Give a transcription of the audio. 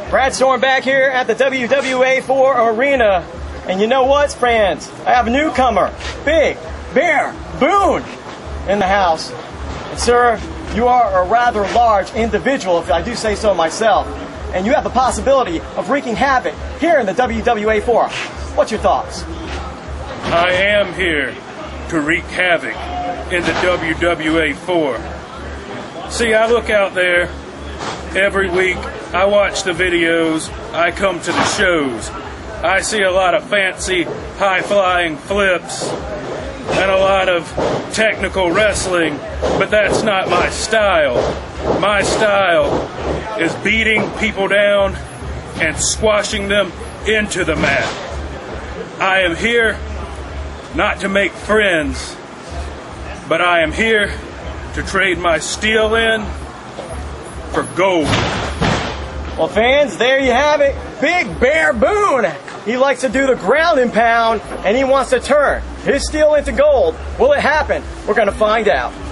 Brad Storm back here at the WWA 4 Arena. And you know what, fans? I have a newcomer, Big Bear Boone, in the house. And sir, you are a rather large individual, if I do say so myself. And you have the possibility of wreaking havoc here in the WWA 4. What's your thoughts? I am here to wreak havoc in the WWA 4. See, I look out there every week. I watch the videos, I come to the shows. I see a lot of fancy, high-flying flips and a lot of technical wrestling, but that's not my style. My style is beating people down and squashing them into the mat. I am here not to make friends, but I am here to trade my steel in for gold. Well, fans, there you have it. Big Bear Boone. He likes to do the ground and pound, and he wants to turn his steel into gold. Will it happen? We're going to find out.